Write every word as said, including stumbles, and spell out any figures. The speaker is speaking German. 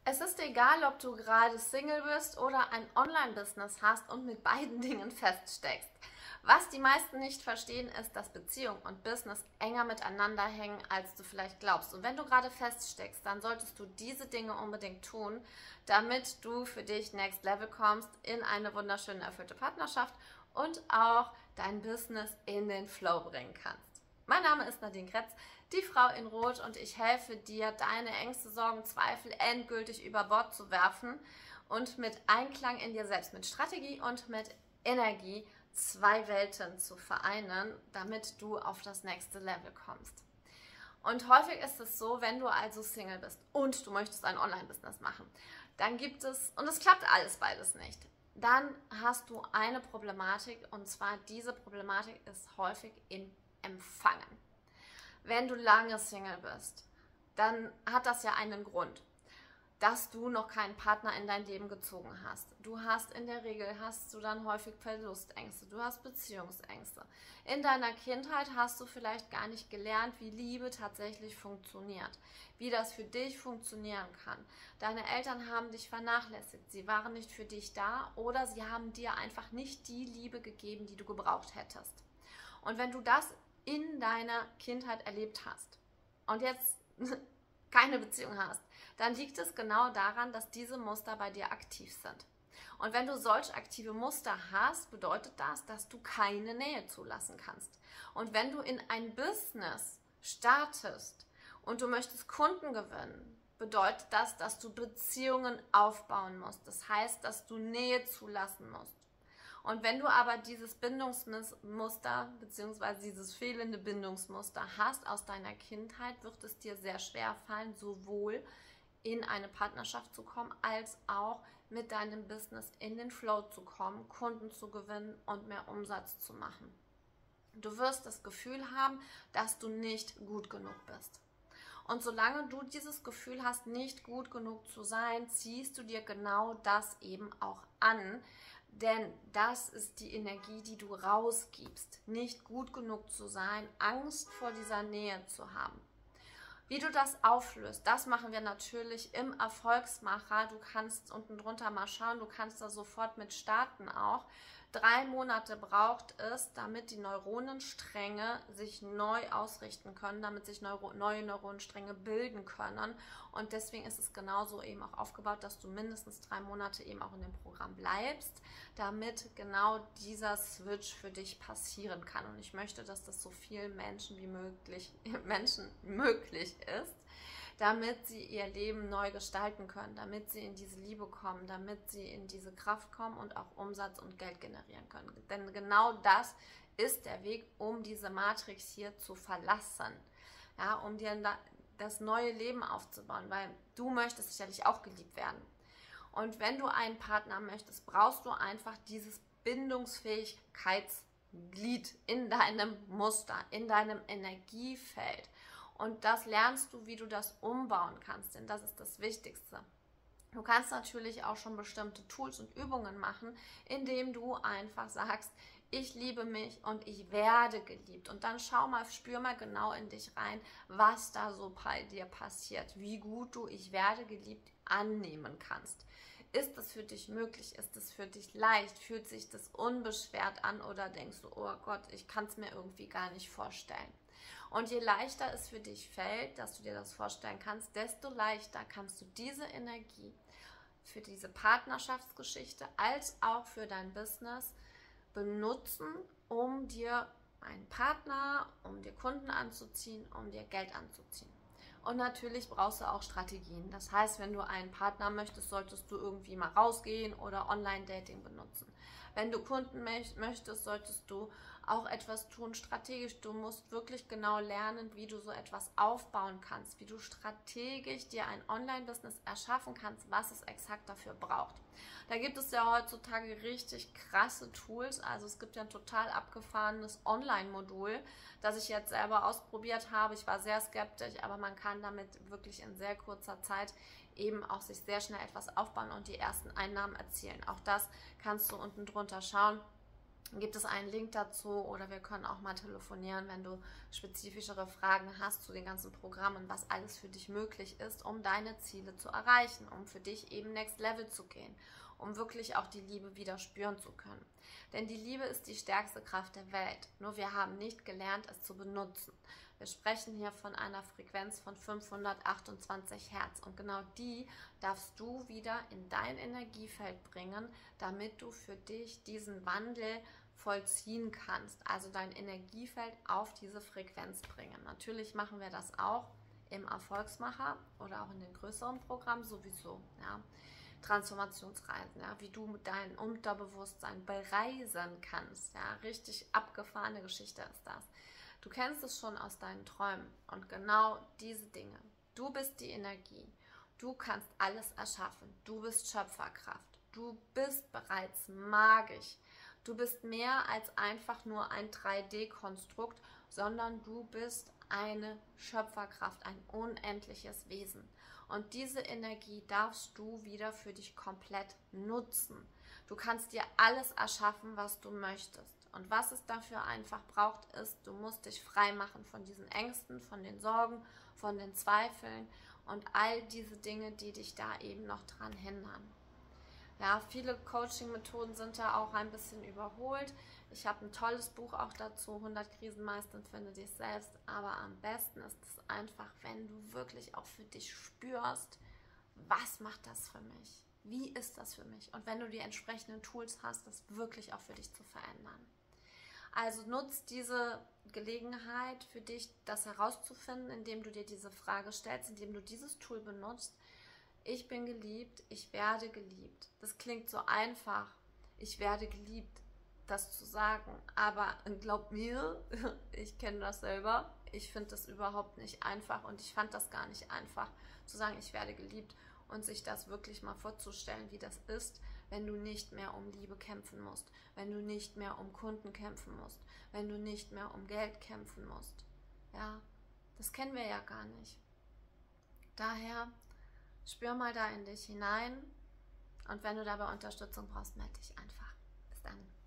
Es ist egal, ob du gerade Single bist oder ein Online-Business hast und mit beiden Dingen feststeckst. Was die meisten nicht verstehen, ist, dass Beziehung und Business enger miteinander hängen, als du vielleicht glaubst. Und wenn du gerade feststeckst, dann solltest du diese Dinge unbedingt tun, damit du für dich Next Level kommst, in eine wunderschöne, erfüllte Partnerschaft und auch dein Business in den Flow bringen kannst. Mein Name ist Nadine Kretz, die Frau in Rot, und ich helfe dir, deine Ängste, Sorgen, Zweifel endgültig über Bord zu werfen und mit Einklang in dir selbst, mit Strategie und mit Energie zwei Welten zu vereinen, damit du auf das nächste Level kommst. Und häufig ist es so, wenn du also Single bist und du möchtest ein Online-Business machen, dann gibt es, und es klappt alles beides nicht, dann hast du eine Problematik, und zwar diese Problematik ist häufig im Empfangen. Wenn du lange Single bist, dann hat das ja einen Grund, dass du noch keinen Partner in dein Leben gezogen hast. Du hast in der Regel, hast du dann häufig Verlustängste, du hast Beziehungsängste. In deiner Kindheit hast du vielleicht gar nicht gelernt, wie Liebe tatsächlich funktioniert, wie das für dich funktionieren kann. Deine Eltern haben dich vernachlässigt, sie waren nicht für dich da oder sie haben dir einfach nicht die Liebe gegeben, die du gebraucht hättest. Und wenn du das in deiner Kindheit erlebt hast und jetzt keine Beziehung hast, dann liegt es genau daran, dass diese Muster bei dir aktiv sind. Und wenn du solch aktive Muster hast, bedeutet das, dass du keine Nähe zulassen kannst. Und wenn du in ein Business startest und du möchtest Kunden gewinnen, bedeutet das, dass du Beziehungen aufbauen musst. Das heißt, dass du Nähe zulassen musst. Und wenn du aber dieses Bindungsmuster bzw. dieses fehlende Bindungsmuster hast aus deiner Kindheit, wird es dir sehr schwer fallen, sowohl in eine Partnerschaft zu kommen, als auch mit deinem Business in den Flow zu kommen, Kunden zu gewinnen und mehr Umsatz zu machen. Du wirst das Gefühl haben, dass du nicht gut genug bist. Und solange du dieses Gefühl hast, nicht gut genug zu sein, ziehst du dir genau das eben auch an. Denn das ist die Energie, die du rausgibst. Nicht gut genug zu sein, Angst vor dieser Nähe zu haben. Wie du das auflöst, das machen wir natürlich im Erfolgsmacher. Du kannst unten drunter mal schauen, du kannst da sofort mit starten auch. Drei Monate braucht es, damit die Neuronenstränge sich neu ausrichten können, damit sich Neuro neue Neuronenstränge bilden können. Und deswegen ist es genauso eben auch aufgebaut, dass du mindestens drei Monate eben auch in dem Programm bleibst, damit genau dieser Switch für dich passieren kann. Und ich möchte, dass das so vielen Menschen wie möglich, Menschen möglich ist, damit sie ihr Leben neu gestalten können, damit sie in diese Liebe kommen, damit sie in diese Kraft kommen und auch Umsatz und Geld generieren können. Denn genau das ist der Weg, um diese Matrix hier zu verlassen, ja, um dir das neue Leben aufzubauen, weil du möchtest sicherlich auch geliebt werden. Und wenn du einen Partner möchtest, brauchst du einfach dieses Bindungsfähigkeitsglied in deinem Muster, in deinem Energiefeld. Und das lernst du, wie du das umbauen kannst, denn das ist das Wichtigste. Du kannst natürlich auch schon bestimmte Tools und Übungen machen, indem du einfach sagst, ich liebe mich und ich werde geliebt. Und dann schau mal, spür mal genau in dich rein, was da so bei dir passiert, wie gut du ich werde geliebt annehmen kannst. Ist das für dich möglich? Ist es für dich leicht? Fühlt sich das unbeschwert an oder denkst du, oh Gott, ich kann es mir irgendwie gar nicht vorstellen? Und je leichter es für dich fällt, dass du dir das vorstellen kannst, desto leichter kannst du diese Energie für diese Partnerschaftsgeschichte als auch für dein Business benutzen, um dir einen Partner, um dir Kunden anzuziehen, um dir Geld anzuziehen. Und natürlich brauchst du auch Strategien. Das heißt, wenn du einen Partner möchtest, solltest du irgendwie mal rausgehen oder Online-Dating benutzen. Wenn du Kunden möchtest, solltest du auch etwas tun strategisch. Du musst wirklich genau lernen, wie du so etwas aufbauen kannst, wie du strategisch dir ein Online-Business erschaffen kannst, was es exakt dafür braucht. Da gibt es ja heutzutage richtig krasse Tools. Also es gibt ja ein total abgefahrenes Online-Modul, das ich jetzt selber ausprobiert habe. Ich war sehr skeptisch, aber man kann damit wirklich in sehr kurzer Zeit eben auch sich sehr schnell etwas aufbauen und die ersten Einnahmen erzielen. Auch das kannst du unten drunter schauen. gibt es einen Link dazu oder wir können auch mal telefonieren, wenn du spezifischere Fragen hast zu den ganzen Programmen, was alles für dich möglich ist, um deine Ziele zu erreichen, um für dich eben Next Level zu gehen, um wirklich auch die Liebe wieder spüren zu können. Denn die Liebe ist die stärkste Kraft der Welt, nur wir haben nicht gelernt, es zu benutzen. Wir sprechen hier von einer Frequenz von fünfhundertachtundzwanzig Hertz und genau die darfst du wieder in dein Energiefeld bringen, damit du für dich diesen Wandel vollziehen kannst, also dein Energiefeld auf diese Frequenz bringen. Natürlich machen wir das auch im Erfolgsmacher oder auch in den größeren Programmen sowieso, ja. Transformationsreisen, ja, wie du dein Unterbewusstsein bereisen kannst, ja, richtig abgefahrene Geschichte ist das. Du kennst es schon aus deinen Träumen und genau diese Dinge. Du bist die Energie, du kannst alles erschaffen, du bist Schöpferkraft, du bist bereits magisch. Du bist mehr als einfach nur ein drei D-Konstrukt, sondern du bist eine Schöpferkraft, ein unendliches Wesen. Und diese Energie darfst du wieder für dich komplett nutzen. Du kannst dir alles erschaffen, was du möchtest. Und was es dafür einfach braucht, ist, du musst dich frei machen von diesen Ängsten, von den Sorgen, von den Zweifeln und all diese Dinge, die dich da eben noch dran hindern. Ja, viele Coaching-Methoden sind da auch ein bisschen überholt. Ich habe ein tolles Buch auch dazu, hundert Krisen meistern, finde dich selbst. Aber am besten ist es einfach, wenn du wirklich auch für dich spürst, was macht das für mich? Wie ist das für mich? Und wenn du die entsprechenden Tools hast, das wirklich auch für dich zu verändern. Also nutzt diese Gelegenheit für dich, das herauszufinden, indem du dir diese Frage stellst, indem du dieses Tool benutzt. Ich bin geliebt, ich werde geliebt. Das klingt so einfach, ich werde geliebt, das zu sagen. Aber glaub mir, ich kenne das selber, ich finde das überhaupt nicht einfach und ich fand das gar nicht einfach, zu sagen, ich werde geliebt und sich das wirklich mal vorzustellen, wie das ist, wenn du nicht mehr um Liebe kämpfen musst, wenn du nicht mehr um Kunden kämpfen musst, wenn du nicht mehr um Geld kämpfen musst. Ja, das kennen wir ja gar nicht. Daher spür mal da in dich hinein und wenn du dabei Unterstützung brauchst, melde dich einfach. Bis dann.